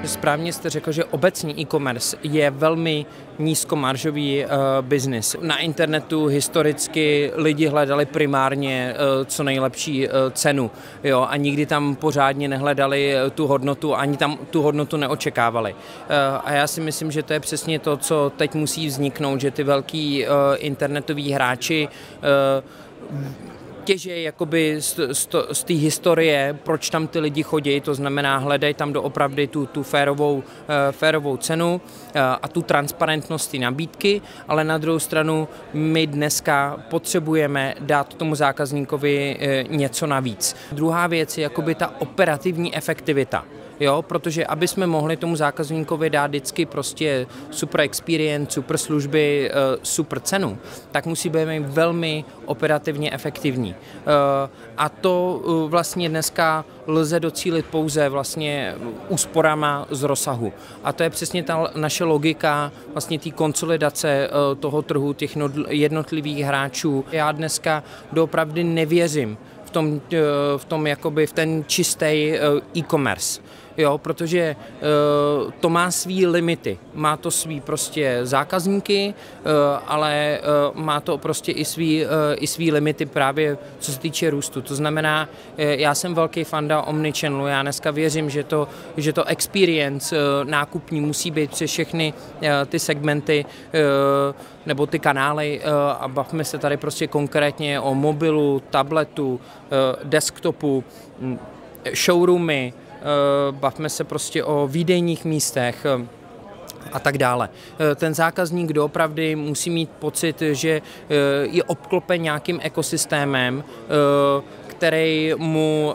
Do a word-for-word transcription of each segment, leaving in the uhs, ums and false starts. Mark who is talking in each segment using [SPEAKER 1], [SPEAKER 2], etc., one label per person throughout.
[SPEAKER 1] Správně jste řekl, že obecně e-commerce je velmi nízkomaržový uh, biznis. Na internetu historicky lidi hledali primárně uh, co nejlepší uh, cenu, jo, a nikdy tam pořádně nehledali uh, tu hodnotu, ani tam tu hodnotu neočekávali. Uh, a já si myslím, že to je přesně to, co teď musí vzniknout, že ty velký uh, internetoví hráči uh, těží jakoby z té historie, proč tam ty lidi chodí, to znamená hledají tam doopravdy tu, tu férovou, férovou cenu a tu transparentnost té nabídky, ale na druhou stranu my dneska potřebujeme dát tomu zákazníkovi něco navíc. Druhá věc je jakoby ta operativní efektivita. Jo, protože aby jsme mohli tomu zákazníkovi dát vždycky prostě super experience, super služby, super cenu, tak musí být velmi operativně efektivní. A to vlastně dneska lze docílit pouze vlastně úsporama z rozsahu. A to je přesně ta naše logika vlastně té konsolidace toho trhu, těch jednotlivých hráčů. Já dneska doopravdy nevěřím v tom, v tom jakoby v ten čistý e-commerce. Jo, protože uh, to má svý limity, má to svý prostě zákazníky, uh, ale uh, má to prostě i svý, uh, i svý limity právě co se týče růstu. To znamená, uh, já jsem velký fanda omnichannelu, já dneska věřím, že to, že to experience uh, nákupní musí být přes všechny uh, ty segmenty uh, nebo ty kanály uh, a bavme se tady prostě konkrétně o mobilu, tabletu, uh, desktopu, showroomy, bavme se prostě o výdejních místech a tak dále. Ten zákazník doopravdy musí mít pocit, že je obklopen nějakým ekosystémem, který mu,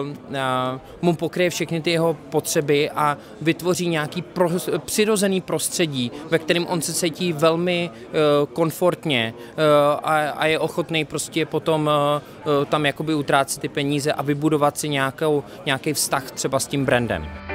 [SPEAKER 1] mu pokryje všechny ty jeho potřeby a vytvoří nějaký pro, přirozený prostředí, ve kterém on se cítí velmi komfortně a, a je ochotný prostě potom tam jakoby utrácet ty peníze a vybudovat si nějakou, nějaký vztah třeba s tím brandem.